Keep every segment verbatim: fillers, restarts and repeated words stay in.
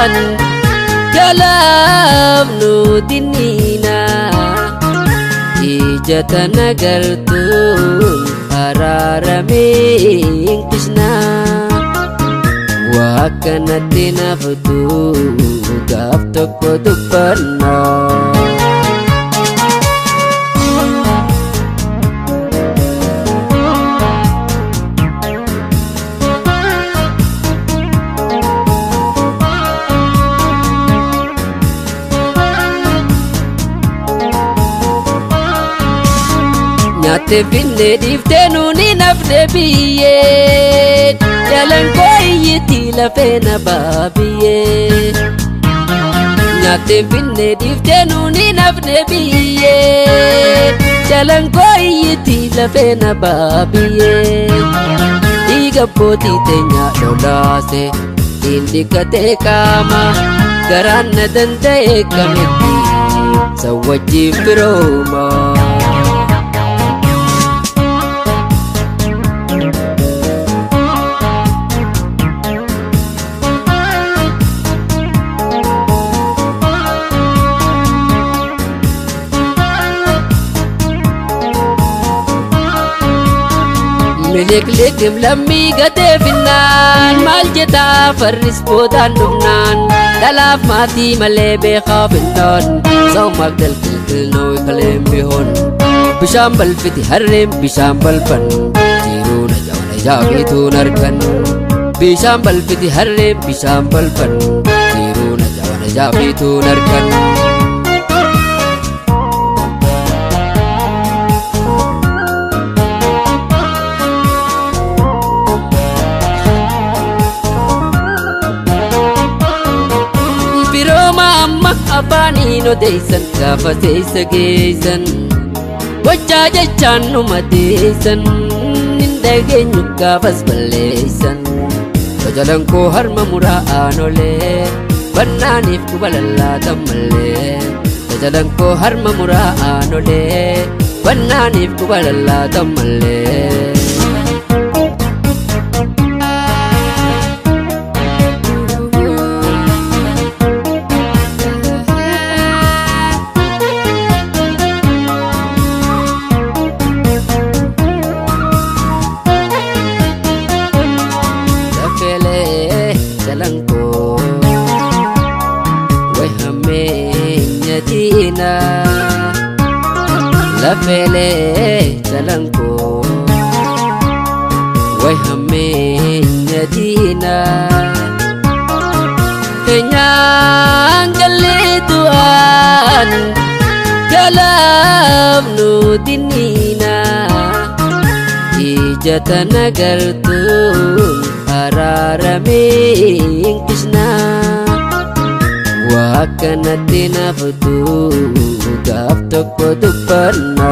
du'an Kalaaf nutinina ija tanagartuun araarameen Krishna wakkanatti naftu gaaf tokko dubbanna. Nyaatte finne dhiiftee nuuni nafne biyyee jalan koo iyyiti lafee na baabiyyee. Nyaatte finne dhiiftee nuuni nafne biyyee jalan koo iyyiti lafee na baabiyyee. Dhiiga abbootii teenyaa dholaase inni katee qaama garaan na danda'e kametti sawwajjiin firooma. Milik-likim lammii gatee finnaan maal jetaa farris boodaan dhufnaan dhalaaf maatii malee beekaa finnaan sa'umaaf dalqilqilnoo kaleen bihoon bishaan balfiti harreen bishaan balfan jiruu na jawana jaabiituun argan bishaan balfiti harreen bishaan balfan jiruu na jawana jaabiituun argan. Abbaaniin odeessan gaafa seessa geessan gochaa jechaan numa deessan hin dhageenyu gaafas balleessan tajalan koo harma muraa aanolee bannaaniif quba lallaatan mallee tajalan koo harma muraa aanolee bannaaniif quba lallaatan mallee. Lafeelee jalanko way hammeenya diina keenyaan gallee du'an kalaaf nutinina ija tanagartuun araarameen Krishna wakkanatti naftu gaaf tokko dubbanna.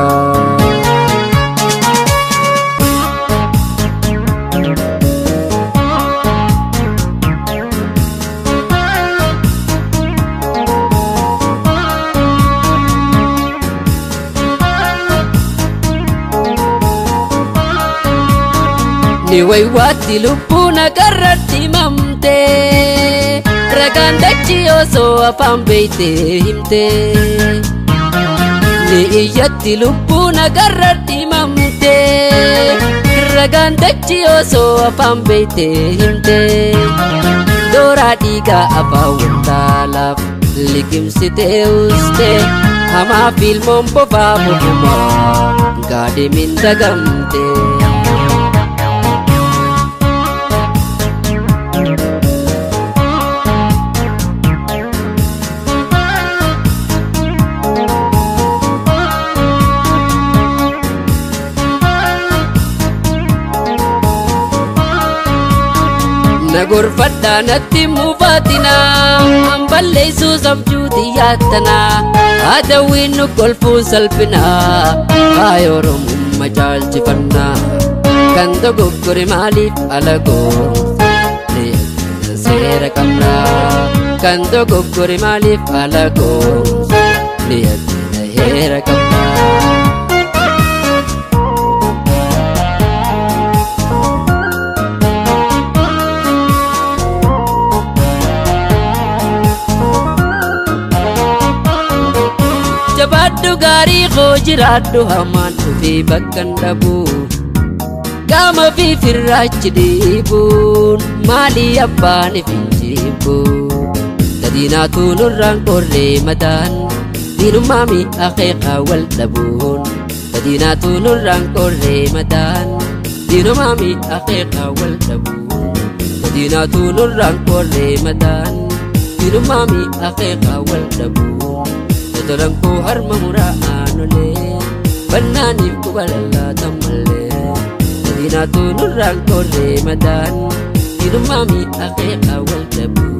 Ni waywaatti lubbuu nagarratti mamtee ragaan dachii osoo afaan beeytee himtee. Ni iyyatti lubbuu nagarratti mamtee ragaan dachii osoo afaan beeytee himtee. Dooraa dhiigaa afaan wallaalaaf liqimsitee ustee hamaaf ilmoon bofaa bofumaa gaadhimin dagamtee. Nagorfadhaa natti muufaatina hamballeessuu sabjuuti yaattana haadawwiin nu kolfuu salphina kaayoo Oromummaa caalchifanna kan dogoggore maaliif alagoo seera qabna kan dogoggore maaliif alagoo heera qabna. jiraadhu hamaan dhufee bakkan dhabu Gama fi firraachi dhiibuun maalii abbaan ifin jibbu Tadiinaatu nurraan qorree mataan diinummaami akeekaa wal dhabuun Tadiinaatu nurraan qorree mataan diinummaami akeekaa wal dhabuun Tadiinaatu nurraan qorree mataan diinummaami akeekaa wal dhabuun Totolan koo harma muraanolee bannaaniif kubalalaatan malee Tadiinaatu nurraan qorree mataan diinummaami akeekaa wal dhabuun